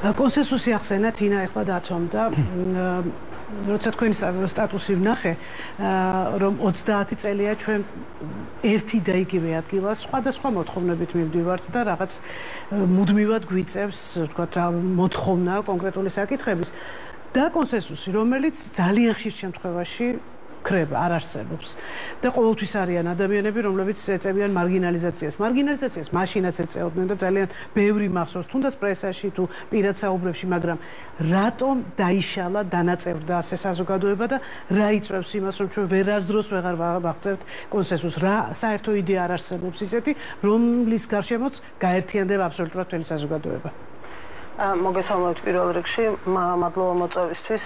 კონსენსუსი ახსენა თინა ახლა დათომ და როცა თქვენი სტატუსი ვნახე რომ 30 წელია ჩვენ ერთი და იგივე ადგილას სხვადასხვა მოთხოვნებით მივდივართ და რაღაც მუდმივად გვიწევს ვთქვათ მოთხოვნა კონკრეტული საკითხების და კონსენსუსი რომელიც ძალიან ხშირ შემთხვევაში ქრება არ არსებობს და ყოველთვის არიან ადამიანები რომლებიც ეწევიან მარგინალიზაციას მაშინაც ეწეოდნენ და ძალიან ბევრი მახსოვს თუნდაც პრესაში თუ პირად საუბრებში მაგრამ რატომ დაიშალა დანაწევრდა ასე საზოგადოება და რა იწვევს იმას რომ ჩვენ ვერასდროს ვეღარ ვაღწევთ კონსენსუსს რა საერთო იდეა არ არსებობს ისეთი რომლის გარშემოც გაერთიანდება აბსოლუტურად მთელი საზოგადოება მოგესალმებით პირველ რიგში მადლობა მოწვევისთვის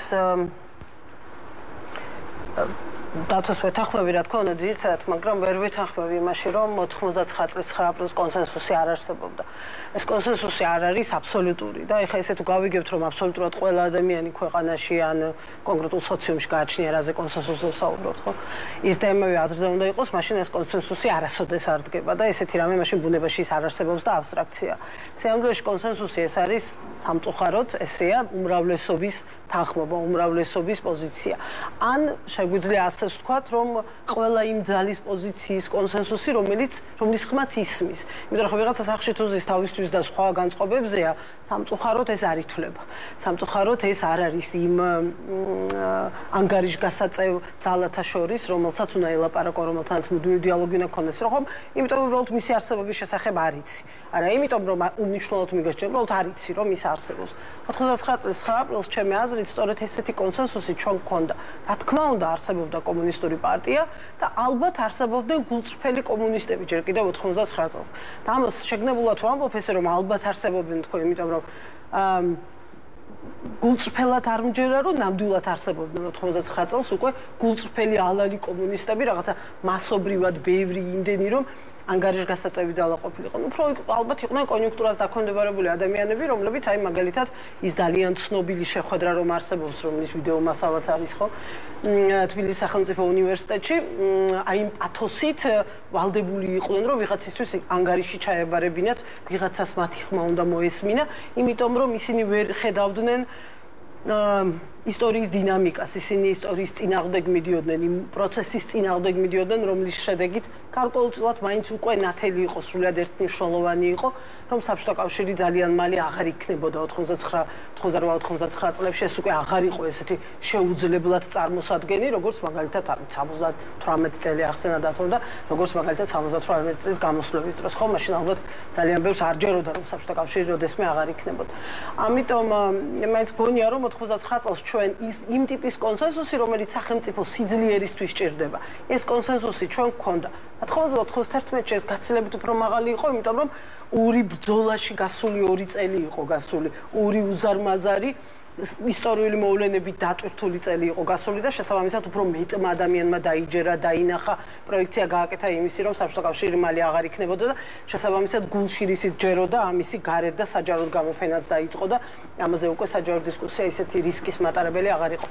დათოს ვეთანხმები რა თქმა უნდა ძირითადად მაგრამ ვერ ვეთანხმები იმაში რომ 99 წლის 9 აპრილს კონსენსუსი არ არსებობდა ეს კონსენსუსი არ არის აბსოლუტური და ეხლა ესე თუ გავიგებთ რომ აბსოლუტურად ყველა ადამიანი ქვეყანაში ან კონკრეტულ სოციუმში გააჩნია რაზე კონსენსუსზე ვსაუბრობთ ხო ერთ და იმავე აზრზე უნდა იყოს მაშინ ეს კონსენსუსი არასოდეს არ დგება და ესეთი რამე მაშინ ბუნებაში ის არ არსებობს და აბსტრაქცია სიამოვნებაში კონსენსუსი ეს არის სამწუხაროდ ესეა უმრავლესობის თანხმობა უმრავლესობის პოზიცია ან შეგვიძლია ასე ვთქვათ რომ ყველა იმ ძალის პოზიციის კონსენსუსი რომელიც რომლის ხმაც ისმის იმიტომ რომ ვიღაცა სახში თუ ზის თავისთვის და სხვა განწყობებზეა სამწუხაროდ ეს არ ითვლება სამწუხაროდ ეს არ არის იმ ანგარიშგასაწევ ძალათა შორის რომელსაც უნდა ელაპარაკო რომელთანაც მუდმივი დიალოგი უნდა ქონდეს რომ იმიტომ რომ უბრალოდ მისი არსებობის შესახებ არ იცი არა იმიტომ რომ უნიშნულოდ მიგესწრება უბრალოდ არ იცი რომ ის არსებობს 99 წლის 9 აპრილს ჩემი აზრით სწორედ ესეთი კონსენსუსი ჩვენ გქონდა რა თქმა უნდა არსებობდა კომუნისტური პარტია და ალბათ არსებობდნენ გულწრფელი კომუნისტები ჯერ კიდევ 99 წელს და ამას შეგნებულად ვამბობ ესე რომ ალბათ არსებობდნენ თქო იმიტომ რომ გულწრფელად არ მჯერა რომ ნამდვილად არსებობდნენ 99 წელს უკვე გულწრფელი ალალი კომუნისტები რაღაცა მასობრივად ბევრი იმდენი რომ ანგარიშგასაწევი ძალა ყოფილიყო. უფრო ალბათ იყვნენ კონიუნქტურას დაქვემდებარებული ადამიანები, რომლებიც აი მაგალითად ის ძალიან ცნობილი შეხვედრა რომ არსებობს, რომლის ვიდეო მასალაც არის ხო? თბილისის სახელმწიფო უნივერსიტეტში, აი იმ პათოსით ვალდებული იყვნენ, რომ ვიღაცისთვის ანგარიში ჩაებარებინათ, ვიღაცას მათი ხმა უნდა მოესმინა, იმიტომ რომ ისინი ვერ ხედავდნენ ისტორიის დინამიკას, ისინი ისტორიის წინააღმდეგ მიდიოდნენ, იმ პროცესის წინააღმდეგ მიდიოდნენ, რომლის შედეგიც გარკვეულწილად მაინც უკვე ნათელი იყო, სრულიად ერთმნიშვნელოვანი იყო, რომ საბჭოთა კავშირი ძალიან მალე აღარ იქნებოდა 98-99 წლებში ეს უკვე აღარ იყო ესეთი შეუძლებლად წარმოსადგენი, როგორც მაგალითად 78 წელი ახსენა დათომ და როგორც მაგალითად 78 წლის გამოსვლების დროს, ხო, მაშინ ალბათ ძალიან ბევრს არ ჯეროდა, რომ საბჭოთა კავშირი როდესმე აღარ იქნებოდა. ამიტომ მაინც გონია, რომ 99 წელს ჩვენ იმ ტიპის კონსენსუსი, რომელიც სახელმწიფო სიძლიერისთვის ჭირდება. ეს კონსენსუსი ჩვენ გქონდა. 91-ში ეს გაცილებით უფრო მაღალი იყო, იმიტომ რომ ორი ბრძოლაში გასული 2 წელი იყო გასული, ორი უზარმაზარი ისტორიული მოვლენებით დატვირთული წელი იყო გასული და შესაბამისად უფრო მეტმა ადამიანმა დაიჯერა, დაინახა, პროექცია გააკეთა იმისი, რომ საბჭოთა კავშირი მალე აღარ იქნებოდა და შესაბამისად გულში რისიც ჯეროდა, ამისი გარეთ და საჯაროდ გამოფენაც დაიწყო და ამაზე უკვე საჯარო დისკუსია ისეთი რისკის მატარებელი აღარ იყო.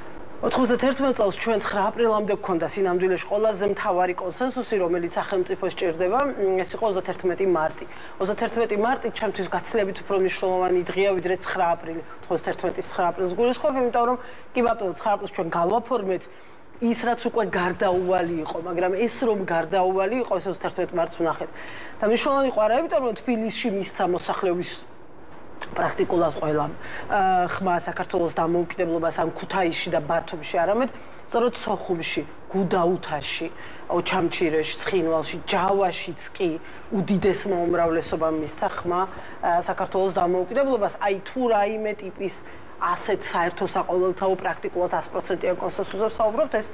91 წელს ჩვენ 9 აპრილამდე გქონდა სინამდვილეში ყველაზე მთავარი კონსენსუსი, რომელიც სახელმწიფოს ჭირდება, ეს იყო 31 მარტი. 31 მარტი ჩემთვის გაცილებით უფრო მნიშვნელოვანი დღეა, ვიდრე 9 აპრილი. 91-ის 9 აპრილს გულისხმობ, იმიტომ რომ კი ბატონო 9 აპრილს ჩვენ გავაფორმეთ ის რაც უკვე გარდაუვალი იყო, მაგრამ ეს რომ გარდაუვალი იყო, ეს 31 მარტს ვნახეთ. და მნიშვნელოვანი იყო არა, იმიტომ რომ თბილისში მისცა მოსახლეობის პრაქტიკულად ყველა ხმა საქართველოს დამოუკიდებლობას ამ ქუთაისში და ბათუმში, არამედ სწორედ სოხუმში, გუდაუთაში, ოჩამჩირეში, ცხინვალში, ჯავაშიც კი უდიდესმა უმრავლესობამ მისცა ხმა საქართველოს დამოუკიდებლობას, აი თუ რაიმე ტიპის ასეთ საერთო საყოველთაო პრაქტიკულად 100%-იან კონსენსუსზე ვსაუბრობთ, ეს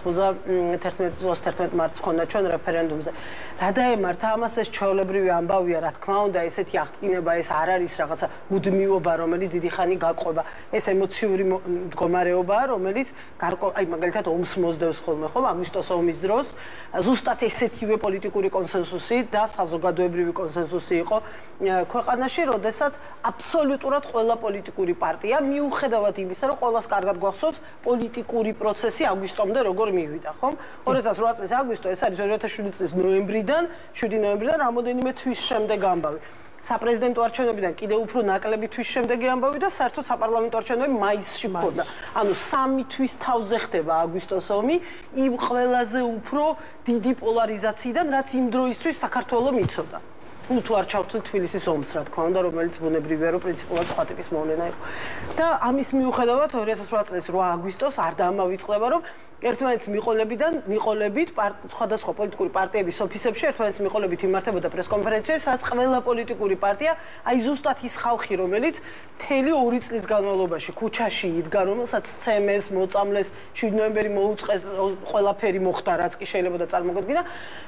21 მარტს ქონდა ჩვენ რეფერენდუმზე. რა დაემართა ამას ეს ჩვეულებრივი ამბავია, რა თქმა უნდა, ესეთი აღტკინება ეს არ არის რაღაცა მუდმივობა, რომელიც დიდი ხანი გაყვება. ეს ემოციური მდგომარეობაა, რომელიც აი მაგალითად ომს მოსდევს ხოლმე, ხო, აგვისტოს ომის დროს, ზუსტად ესეთივე პოლიტიკური კონსენსუსი და საზოგადოებრივი კონსენსუსი იყო ქვეყანაში, როდესაც აბსოლუტურად ყველა პოლიტიკური პარტია მიუხედავად იმისა, რომ ყველას კარგად გვახსოვს პოლიტიკური პროცესი აგვისტომდე როგორ მივიდა, ხო? 2008 წლის აგვისტო, ეს არის 2007 წლის ნოემბრიდან, 7 ნოემბრიდან რამოდენიმე თვის შემდეგ ამბავი. საპრეზიდენტო არჩევნებიდან კიდევ უფრო ნაკლები თვის შემდეგი ამბავი და საერთოდ საპარლამენტო არჩევნები მაისში მქონდა. ანუ 3 თვის თავზე ხდება აგვისტოს ომი იმ ყველაზე უფრო დიდი პოლარიზაციიდან, რაც იმ დროისთვის საქართველოს მიცოდა. თუ არ ჩავთვლით თბილისის ომს, რა თქმა უნდა, რომელიც ბუნებრივია, რომ პრინციპულად სხვა ტიპის მოვლენა იყო. და ამის მიუხედავად 2008 წლის 8 აგვისტოს არ დამავიწყდება, რომ ერთმანეთის მიყოლებით სხვადასხვა პოლიტიკური პარტიების ოფისებში ერთმანეთის მიყოლებით იმართებოდა პრესკონფერენციები, სადაც ყველა პოლიტიკური პარტია, აი ზუსტად ის ხალხი, რომელიც მთელი 2 წლის განმავლობაში ქუჩაში იდგა, რომელსაც ცემეს, მოწამლეს, 7 ნოემბერი მოუწყეს, ყველაფერი მოხდა, რაც კი შეიძლება და წარმოგედგინა.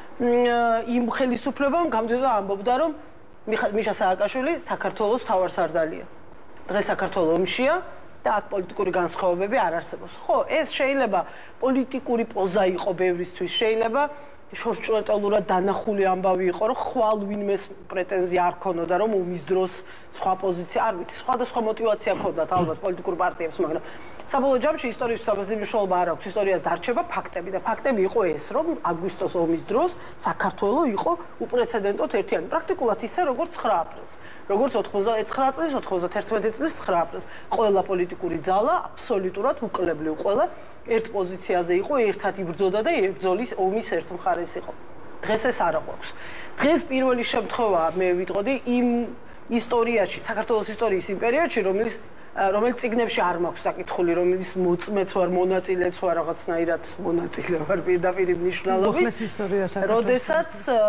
იმ ხელისუფლებამ გამოდიოდა ამბობდა, რომ მიშა სააკაშვილი საქართველოს მთავარსარდალია. დღეს საქართველოს ომშია და აქ პოლიტიკური განსხვავებები არ არსებობს. ხო, ეს შეიძლება პოლიტიკური პოზა იყო ბევრისთვის, შეიძლება შორსჭრეტელურად დანახული ამბავი იყო, რომ ხვალ ვინმეს პრეტენზია არ ქონოდა, რომ ომის დროს სხვა პოზიცია, არ ვიცი, სხვადასხვა мотиваცია ქონდათ ალბათ პოლიტიკურ პარტიებს, მაგრამ საბოლოო ჯამში ისტორიის საბაზრული მნიშვნელობა არ აქვს, ისტორიას დარჩება ფაქტები და ფაქტები იყო ეს, რომ აგვისტოს ომის დროს საქართველოს იყო უპრეცედენტოდ ერთიანი, პრაქტიკულად ისე როგორც 9 აპრილს, როგორც 99 წლის, 91 წლის 9 აპრილს. ყველა პოლიტიკური ძალა აბსოლუტურად უკლებლივ, ყველა ერთ პოზიციაზე იყო, ერთად იბრძოდა და ბრძოლის ომის ერთ მხარეს იყო. დღეს ეს არ აქვს. დღეს პირველი შემთხვევაა, მე ვიტყოდი, იმ ისტორიაში, საქართველოს ისტორიის იმ პერიოდში, რომელიც წიგნებში არ მაქვს საკითხული, რომელიც მოწმეც ვარ, მონაწილეც ვარ, რაღაცნაირად მონაწილე ვარ პირდაპირ მნიშვნელობით. როდესაც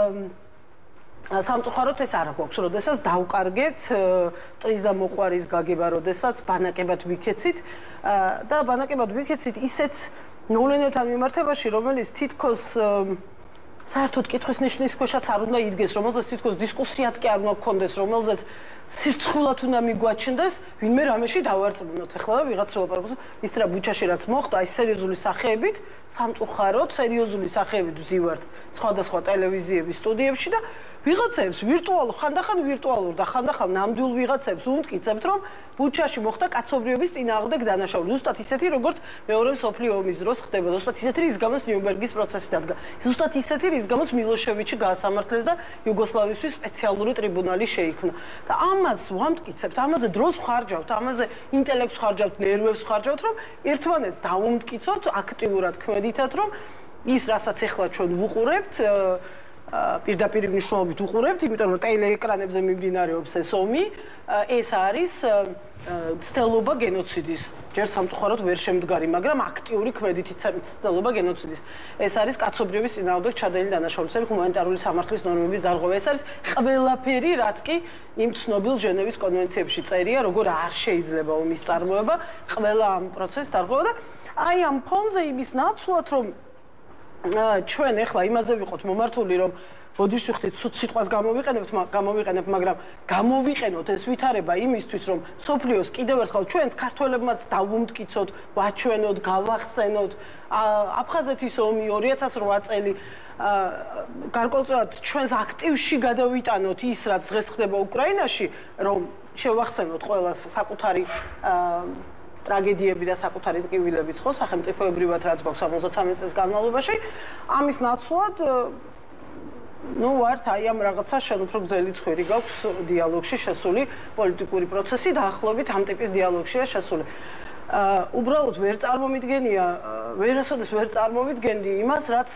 სამწუხაროდ ეს არ გვაქვს, როდესაც დავკარგეთ ტრის და მოყვარის გაგება, როდესაც ბანაკებად ვიქეცით და ბანაკებად ვიქეცით ისეთ მოვლენებთან მიმართებაში, რომელიც თითქოს საერთოდ კითხვის ნიშნის ქვეშაც არ უნდა იდგეს, რომელზეც თითქოს დისკუსიაც კი არ უნდა გქონდეს, რომელზეც სირცხვილად უნდა მიგვაჩნდეს, ვინმე რამეში დავარწმუნოთ. ეხლა ვიღაც ლაპარაკობს, ის რა ბუჩაში რაც მოხდა, აი სერიოზული სახეებით, სამწუხაროდ სერიოზული სახეებით ვზივართ სხვადასხვა ტელევიზიების სტუდიებში და ვიღაცებს ვირტუალურ, ხანდახან ვირტუალურ და ხანდახან ნამდვილ ვიღაცებს უმტკიცებთ, რომ ბუჩაში მოხდა კაცობრიობის წინააღმდეგ დანაშაული. ზუსტად ისეთი, როგორც მეორე მსოფლიო ომის დროს ხდება, ზუსტად ისეთი, რის გამოც ნიურნბერგის პროცესი დადგა. ზუსტად ისეთი, რის გამოც მილოშევიჩი გაასამართლეს და იუგოსლავიისთვის სპეციალური ტრიბუნალი შეიქმნა. და ამას ვამტკიცებთ, ამაზე დროს ვხარჯავთ, ამაზე ინტელექტს ვხარჯავთ, ნერვებს ვხარჯავთ, რომ ერთმანეთს დავუმტკიცოთ აქტიურად ქმედითად, რომ ის, რასაც ახლა ჩვენ ვუყურებთ, პირდაპირ მნიშვნელობით უყურებთ, იმიტომ რომ ტელეეკრანებზე მიმდინარეობს ეს ომი, ეს არის ცდელობა გენოციდის. ჯერ სამწუხაროდ ვერ შემდგარი, მაგრამ აქტიური ქმედითი ცდელობა გენოციდის. ეს არის კაცობრიობის წინააღმდეგ ჩადენილი დანაშაული, ეს არის ჰუმანიტარული სამართლის ნორმების დარღვევა, ეს არის ყველაფერი, რაც კი იმ ცნობილ ჟენევის კონვენციებში წერია, როგორ არ შეიძლება ომის წარმოება, ყველა ამ პროცესს დარღვევა და აი ამ ფონზე იმის ნაცვლად, რომ ჩვენ ახლა იმაზე ვიყოთ მომართული, რომ ბოდიშვიხთით სუთ სიტყვას გამოვიყენებთ, მაგრამ გამოვიყენოთ ეს ვითარება იმისთვის, რომ სოფლიოს კიდევ ერთხელ ჩვენს ქართველებმაც დავუმტკიცოთ, ვაჩვენოთ, გავახსენოთ აფხაზეთის ომი 2008 წელი გარკვეულწილად ჩვენს აქტივში გადავიტანოთ ის, რაც დღეს ხდება უკრაინაში, რომ შევახსენოთ ყველას საკუთარი ტრაგედიები და საკუთარი ტკივილებიც ხო სახელმწიფოებრივად რაც გვაქვს 73 წელს განმავლობაში ამის ნაცვლად ვართ აი ამ რაღაცა უფრო გრძელი ცხვირი გაქვს დიალოგში შესული პოლიტიკური პროცესი დაახლოებით ამ ტიპის დიალოგშია შესული უბრალოდ ვერ წარმომიდგენია ვერასოდეს ვერ წარმოვიდგენდი იმას რაც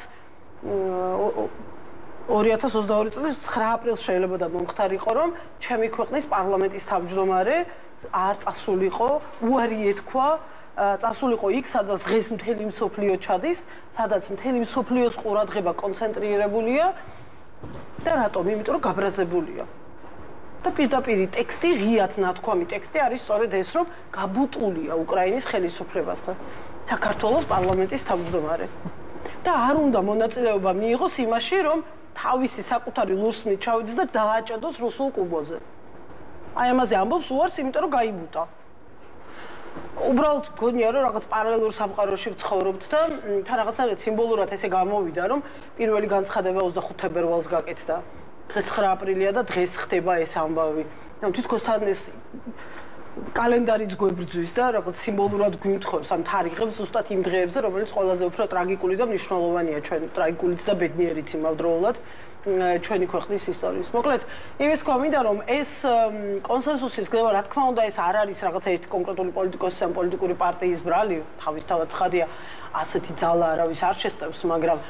2022 წლის 9 აპრილს შეიძლება და მომხდარიყო რომ ჩემი ქვეყნის პარლამენტის თავმჯდომარე არ წასულიყო უარი ეთქვა წასულიყო იქ სადაც დღეს მთელი მსოფლიო ჩადის სადაც მთელი მსოფლიოს ყურადღება კონცენტრირებულია და რატომ? იმიტომ რომ გაბრაზებულია და პირდაპირი ტექსტი ღიად ნათქვამი ტექსტი არის სწორედ ეს რომ გაბუტულია უკრაინის ხელისუფლებასთან საქართველოს პარლამენტის თავმჯდომარე და არ უნდა მონაწილეობა მიიღოს იმაში რომ თავისი საკუთარი ლურსმით ჩავიდეს და დააჭედოს რუსულ კუბოზე. აი ამაზე ამბობს უარს, იმიტომ რომ გაიბუტა. უბრალოდ გონია რომ რაღაც პარალელურ სამყაროში ვცხოვრობთ და თან რაღაცნაირად სიმბოლურად ესე გამოვიდა რომ პირველი განცხადება 25 თებერვალს გაკეთდა. დღეს 9 აპრილია და დღეს ხდება ეს ამბავი. თითქოს თან ეს კალენდარიც გვებრძვის და რაღაც სიმბოლურად გვიმთხოვს ამ თარიღებს ზუსტად იმ დღეებზე, რომელიც ყველაზე უფრო ტრაგიკული და მნიშვნელოვანია ჩვენ ტრაგიკულიც და ბედნიერიც იმავდროულად ჩვენი ქვეყნის ისტორიის. მოკლედ, იმის გვამინდა რომ ეს კონსენსუსის გზება, რა თქმა უნდა, ეს არ არის რაღაც ერთი კონკრეტული პოლიტიკოსის ან პოლიტიკური პარტიის ბრალი, თავისთავად ცხადია, ასეთი ძალა არავის არ შესწევს, მაგრამ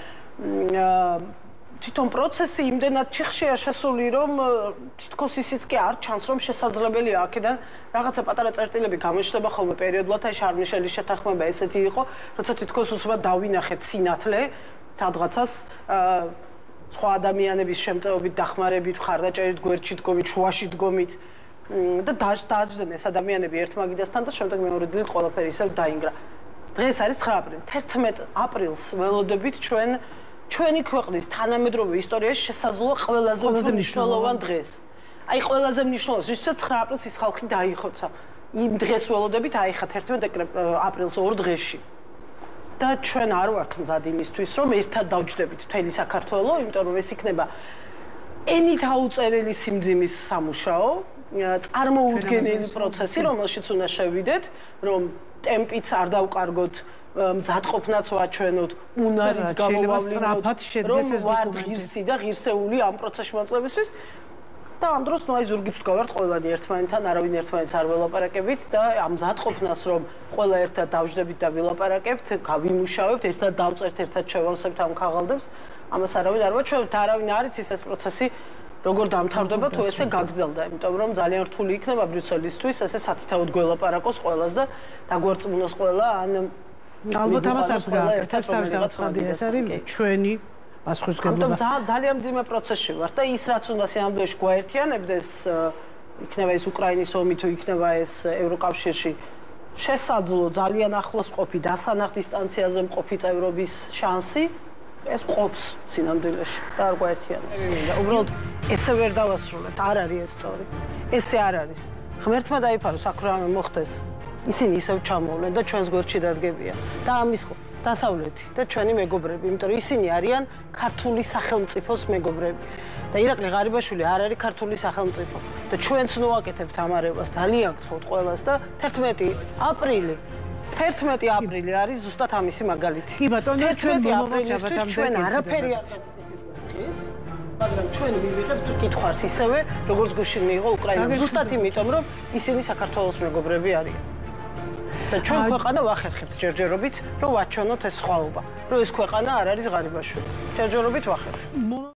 თვითონ პროცესი იმდენად ჩიხშია შესული, რომ თითქოს ისიც კი არ ჩანს, რომ შესაძლებელია აქედან რაღაცა პატარა წერტილები გამოჩნდება ხოლმე პერიოდულად, აი შარლ-მიშელის შეთანხმება ესეთი იყო, როცა თითქოს უცბად დავინახეთ სინათლე სადღაცას სხვა ადამიანების შემწეობით, დახმარებით, ხარდაჭერით, გვერდში დგომით, შუაში დგომით და დააჯდნენ ეს ადამიანები ერთმაგიდასთან და შემდეგ მეორე დილით ყველაფერი ისევ დაინგრა. დღეს არის 9 აპრილი. 11 აპრილს ველოდებით ჩვენი ქვეყნის თანამედროვე ისტორიაში შესაძლოა ყველაზე მნიშვნელოვან დღეს. აი ყველაზე მნიშვნელოვან, რითაც 9 აპრილს ის ხალხი დაიხოცა. იმ დღეს ველოდებით აიხა 11 აპრილს ორ დღეში. და ჩვენ არ ვართ მზად იმისთვის, რომ ერთად დავჯდებით მთელი საქართველო, იმიტომ რომ ეს იქნება ენით აუწერელი სიმძიმის სამუშაო, წარმოუდგენელი პროცესი, რომელშიც უნდა შევიდეთ, რომ ტემპიც არ დავკარგოთ, მზადყოფნაც ვაჩვენოთ, უნარიც გამოვავლინოთ, რომ ვართ ღირსი და ღირსეული ამ პროცესში მოწვევისთვის. და ამ დროს ნუ აი ზურგით ვდგავართ ყველანი ერთმანეთთან, არავინ ერთმანეთს არ ველაპარაკებით და ამ მზადყოფნას რომ ყველა ერთად დავჯდებით და ვილაპარაკებთ, გავიმუშავებთ, ერთად დავწერთ, ერთად შევავსებთ ამ ქაღალდებს, ამას არავინ არ ვაჩვენებთ, არავინ არ იცის ეს პროცესი როგორ დამთავრდება თუ ესე გაგრძელდა, იმიტომ რომ ძალიან რთული იქნება ბრიუსელისთვის ესე სათითაოდ გველაპარაკოს ყველას და დაგვარწმუნოს ყველა ან ალბათ ამას არც გააკეთებს თავისთავად ცხადია, ეს არის ჩვენი ამიტომ ძალიან მძიმე პროცესში ვარ და ის რაც უნდა სინამდვილეში გვაერთიანებდეს, იქნება ეს უკრაინის ომი თუ იქნება ეს ევროკავშირში შესაძლო ძალიან ახლოს ყოფი, დასანახ დისტანციაზე მყოფი წევრობის შანსი ეს ყოფს სინამდვილეში და არ გვაერთიანებს. უბრალოდ ესე ვერ დავასრულებთ, არ არის ეს სწორი. ესე არ არის. ღმერთმა დაიფაროს აქ რამე მოხდეს. ისინი ისევ ჩამოვლენ და ჩვენს გვერდში დადგებიან. და ამის დასავლეთი და ჩვენი მეგობრები, იმიტომ რომ ისინი არიან ქართული სახელმწიფოს მეგობრები. და ირაკლი ღარიბაშვილი არ არის ქართული სახელმწიფო. და ჩვენც ნუაკეთებთ ამარებას, ძალიან გთხოვთ ყველას და 11 აპრილი არის ზუსტად ამისი მაგალითი. კი ბატონო, ჩვენ აპრილისთვის ჩვენ არაფერი არ დღეს, მაგრამ ჩვენ მივიღებთ კითხვას ისევე, როგორც გუშინ მიიღო უკრაინამ. ზუსტად იმიტომ, რომ ისინი საქართველოს მეგობრები არიან. და ჩვენ ქვეყანა ვახერხებთ ჯერჯერობით, რომ ვაჩვენოთ ეს სხვაობა. რომ ეს ქვეყანა არ არის ღარიბაშვილი. ჯერჯერობით ვახერხებთ.